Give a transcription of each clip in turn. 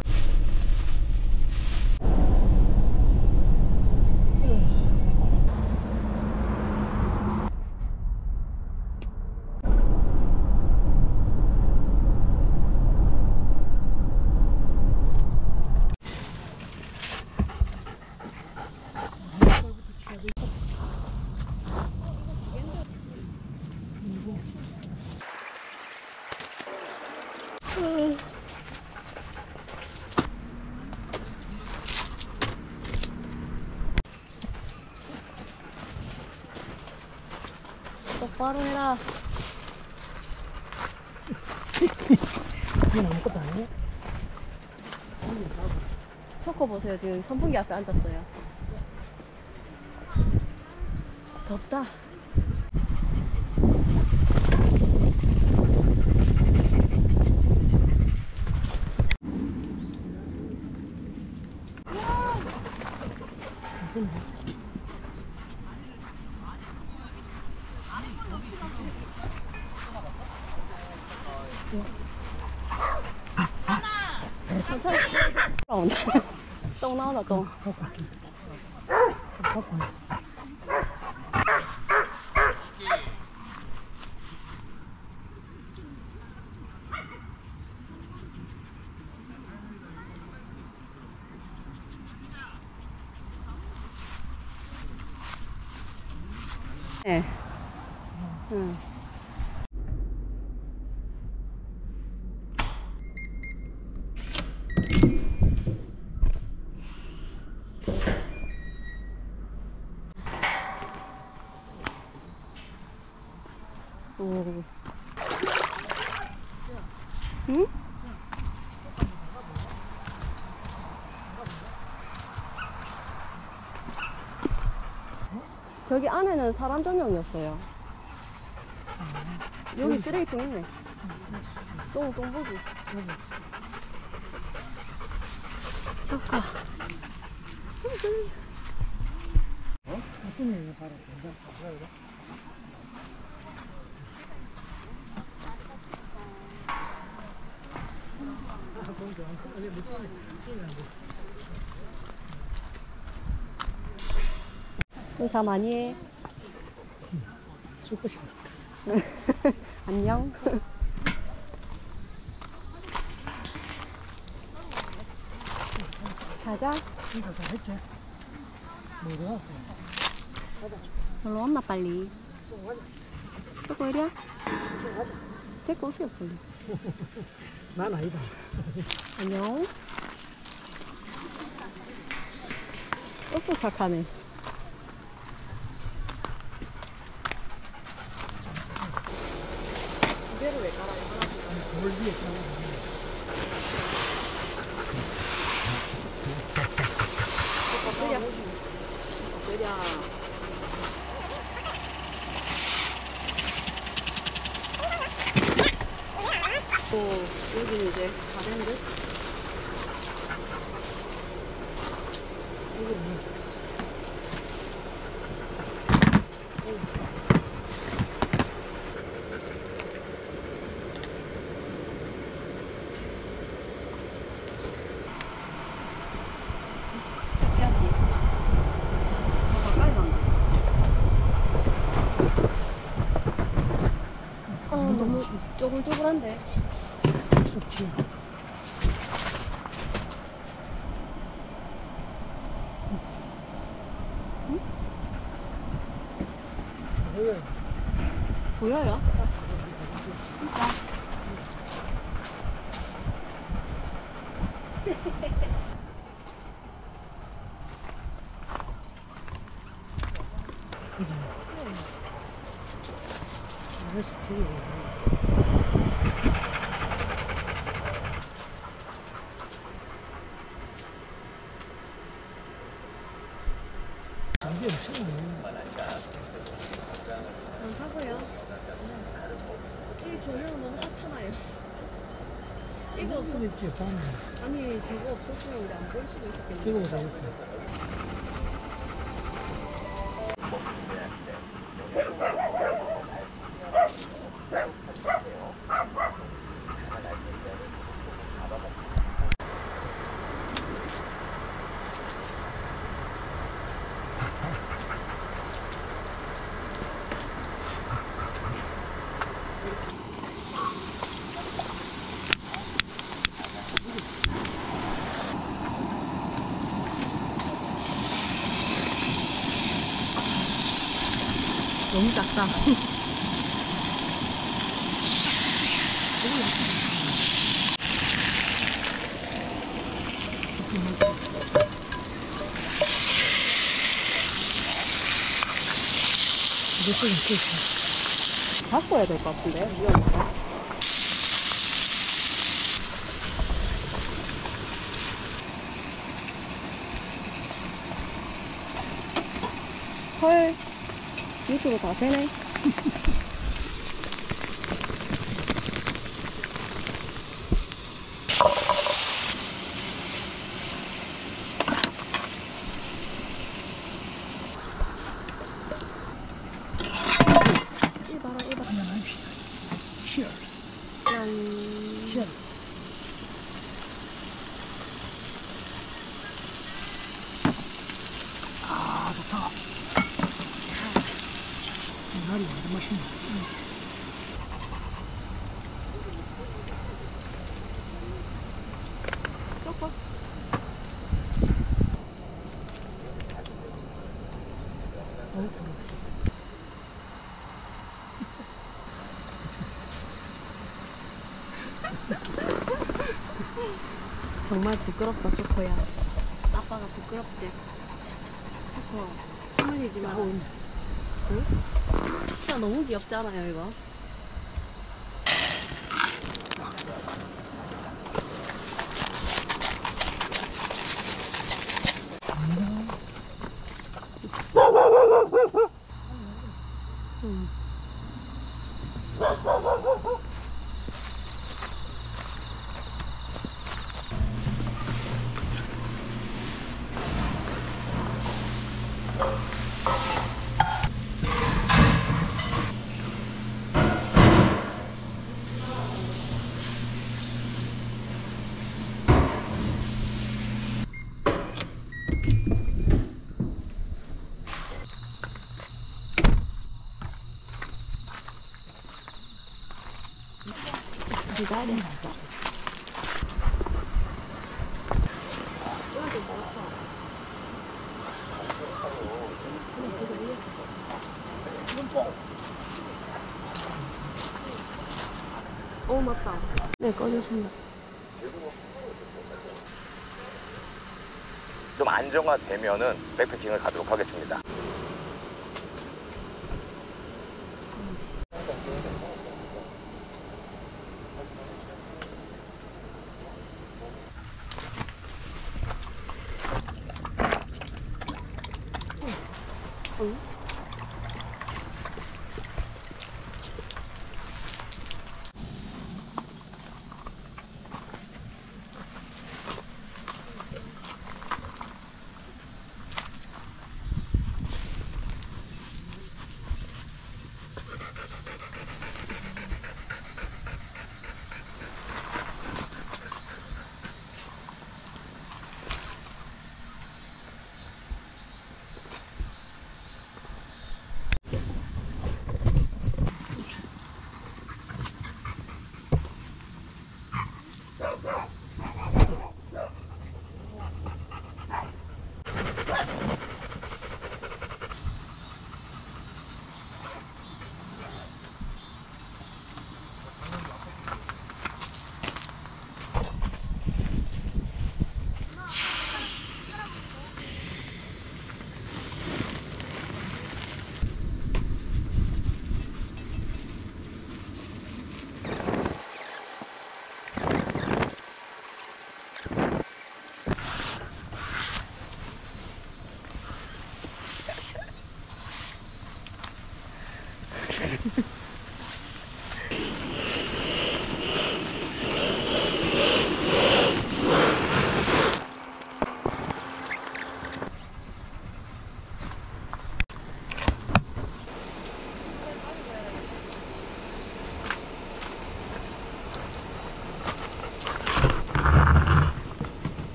똑바로 해라. 이건 아무것도 아니야? 초코 보세요. 지금 선풍기 앞에 앉았어요. 덥다. 천천히 나온다. 똥 나온다. 똥. 네. 응. 오. 응? 저기 안에는 사람 전용이었어요. 여기 쓰레기통 있네. 똥 보지. 잠깐. 어? 무슨 일이야, 바로. 그래. 인사 많이 해. 술 것이다. 안녕. 자자. 인사 다 했지? 뭐 어디 갔어? 놀러 왔나 빨리. 조금 이리야? 데리고 오세요 빨리. 난 아니다. 안녕. 어서 착하네. 무게를 왜 깔아? 돌 위에 깔아서. 느려. 여기는 이제 다 된 듯? 해야지. 가까이 간다. 너무 쪼글쪼글한데. 좋지. 응? 보여요. 보여요? 진짜. 그지? 그래서 되게 이게 엄청나네. 안 사고요. 이 조명 너무 하찮아요. 이거 없었. 있지, 밤에. 아니 저거 없었으면 우리 안 볼 수도 있었겠네. 찍어보자, 이렇게. 같다. 몇개 있어. 바꿔야 될 것 같은데? 위험하다. 헐, 유튜브 다 되네. 이봐라, 이봐라. 그냥 합시다. 쉬어. 짠. 쉬어. 아, 좋다. 날이 완전 맛있네. 섞어. 어우, 더러워. 정말 부끄럽다, 초코야. 아빠가 부끄럽지? 초코, 침 흘리지 마. 응? 진짜 너무 귀엽지 않아요, 이거? 응. 기다렸어. 어, 맞다. 네, 꺼주신다. 좀 안정화되면은 백패킹을 가도록 하겠습니다. 응?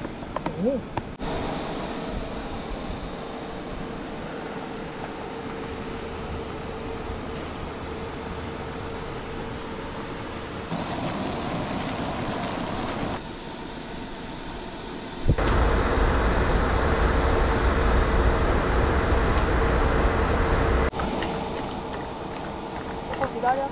오. 기다려.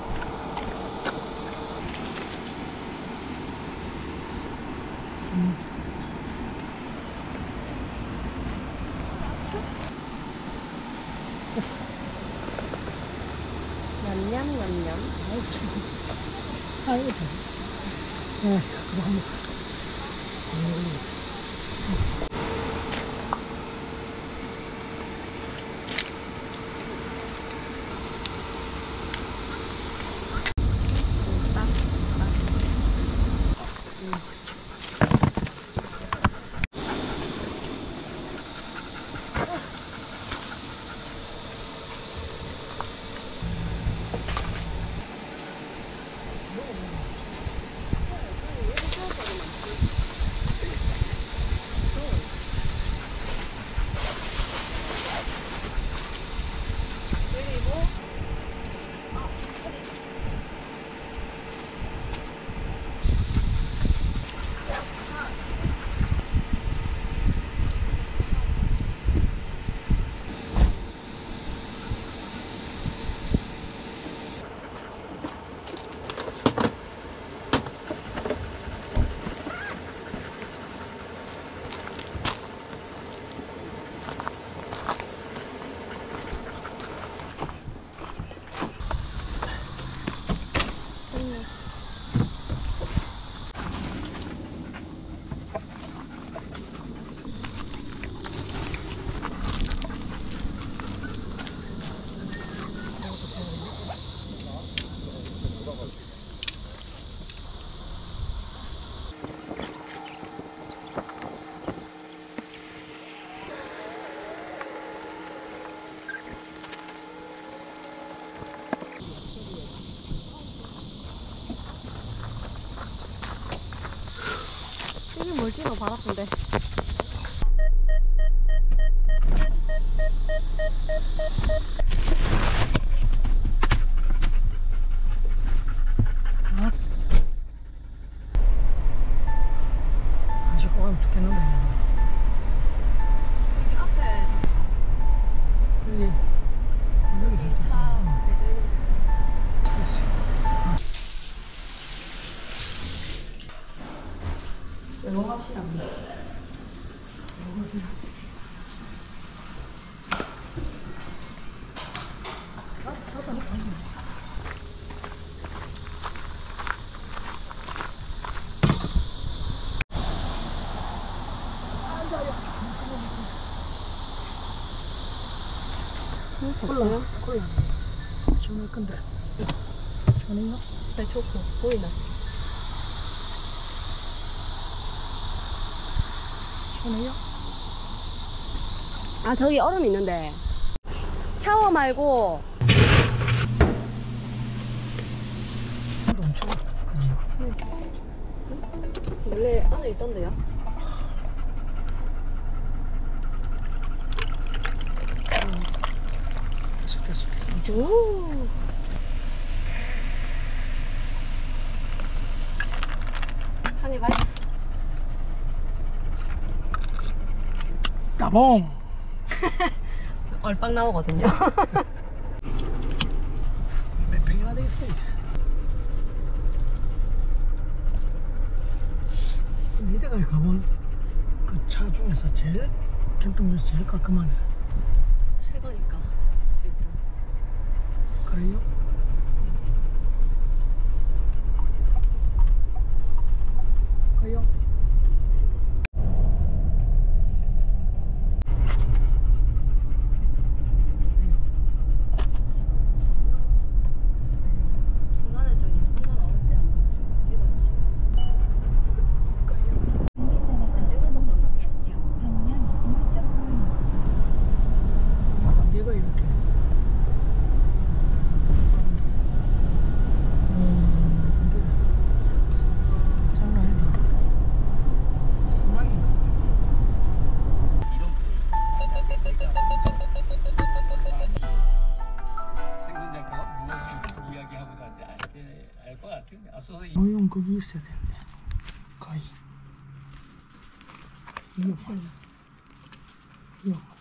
냠냠냠냠. 아이고, 네, 그거 한번. 이게 뭘지? 너 발 아픈데. 안 씻고 가면 죽겠는데. 여기 앞에 여기, 여기서 이렇게. 차 대져 있는데. 영업합시다. 콜라. 시원할 건데. 시원해요? 배 좋고 보이나? 시원해요? 아 저기 얼음 있는데. 샤워 말고. 엄청 그지? 원래 안에 있던데요? 됐어. 오. 한입 맛있어. 따봉. 얼빵 나오거든요. 몇 평이나 되겠어요? 니네가 가본 그 차 중에서 제일 캠핑 중에서 제일 깔끔하네. 새 거니까 일단. 그래요? 그래요? 중간에 저기 한번 나올 때 한번 찍어주세요. 안 찍는 거 봤나? 내가 이렇게 이게 장난 아니다. 소나기인가? 생선작가가 무엇을 이야기하고자 하지 알 것 같은데 앞서서 모형 거기 있어야 되는데 거의 이거